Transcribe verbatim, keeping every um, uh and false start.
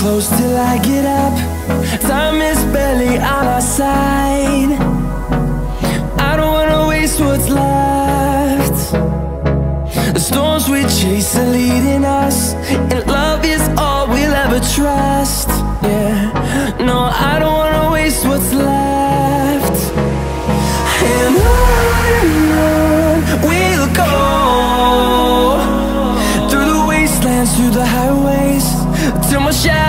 close till I get up. Time is barely on our side. I don't wanna waste what's left. The storms we chase are leading us, and love is all we'll ever trust. Yeah, no, I don't wanna waste what's left. And on and on we'll go, through the wastelands, through the highways, till my shadow